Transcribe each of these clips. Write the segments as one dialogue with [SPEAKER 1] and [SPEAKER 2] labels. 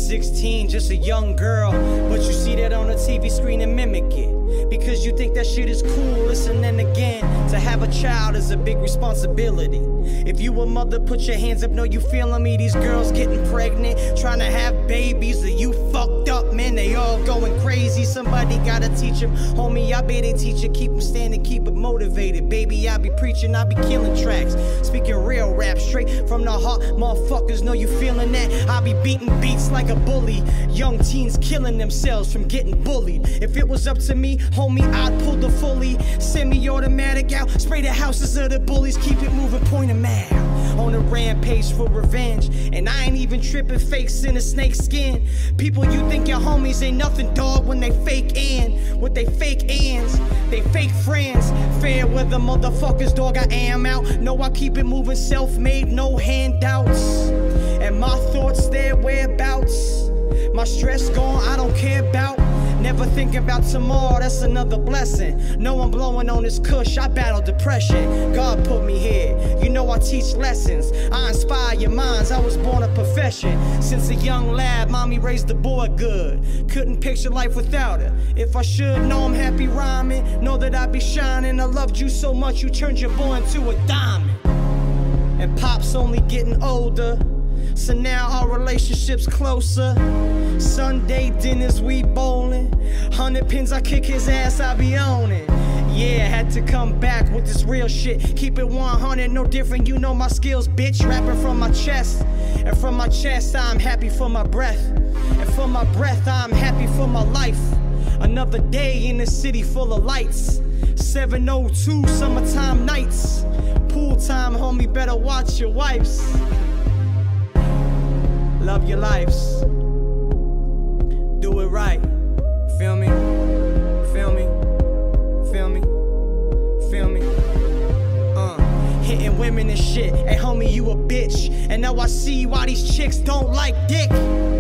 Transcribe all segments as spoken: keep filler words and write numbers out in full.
[SPEAKER 1] sixteen, just a young girl, but you see that on the T V screen and mimic it, because you think that shit is cool. Listen, and again, to have a child is a big responsibility. If you a mother, put your hands up, know you feeling me. These girls getting pregnant, trying to have babies, are you fucked up, man? They all going crazy. Somebody gotta teach them, homie, I be they teacher. Keep them standing, keep it motivated. Baby, I be preaching, I be killing tracks, speaking real rap straight from the heart. Motherfuckers know you feeling that. I be beating beats like a bully. Young teens killing themselves from getting bullied. If it was up to me, homie, I'd pull the fully semi-automatic out, spray the houses of the bullies, keep it moving, point 'em out. On a rampage for revenge, and I ain't even tripping, fakes in a snake skin. People, you think your homies ain't nothing, dog, when they fake in with they fake ends, they fake friends. Fair weather motherfuckers, dog, I am out. No, I keep it moving, self-made, no handouts. And my thoughts, their whereabouts. My stress gone, I don't care about. Never thinking about tomorrow, that's another blessing. No, I'm blowing on this kush, I battle depression. God put me here, you know I teach lessons. I inspire your minds, I was born a profession. Since a young lad, mommy raised the boy good. Couldn't picture life without her. If I should, know I'm happy rhyming. Know that I be shining, I loved you so much you turned your boy into a diamond. And Pop's only getting older, so now our relationship's closer. Sunday dinners, we bowling. Hundred pins, I kick his ass, I be on it. Yeah, had to come back with this real shit. Keep it one hundred, no different, you know my skills, bitch. Rapping from my chest, and from my chest I'm happy for my breath. And from my breath I'm happy for my life. Another day in a city full of lights. seven oh two summertime nights. Pool time, homie, better watch your wifes. Love your lives. Do it right. Feel me? Feel me? Feel me? Feel me? Uh, hitting women and shit. Hey homie, you a bitch. And now I see why these chicks don't like dick.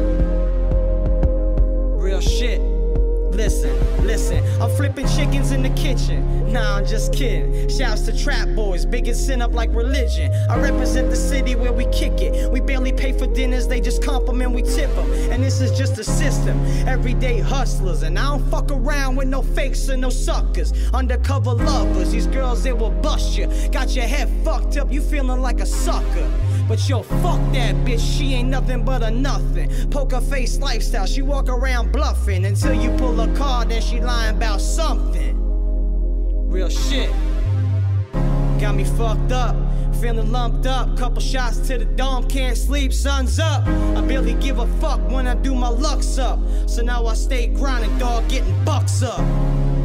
[SPEAKER 1] Real shit. Listen, listen, I'm flipping chickens in the kitchen. Nah, I'm just kidding. Shouts to trap boys, big and sin up like religion. I represent the city where we kick it. We barely pay for dinners, they just compliment, we tip them. And this is just a system, everyday hustlers. And I don't fuck around with no fakes and no suckers. Undercover lovers, these girls, they will bust you. Got your head fucked up, you feeling like a sucker. But yo, fuck that bitch, she ain't nothing but a nothing. Poker face lifestyle, she walk around bluffing. Until you pull a card, then she lying about something. Real shit. Got me fucked up, feeling lumped up. Couple shots to the dome, can't sleep, sun's up. I barely give a fuck when I do my lucks up. So now I stay grinding, dog, getting bucks up.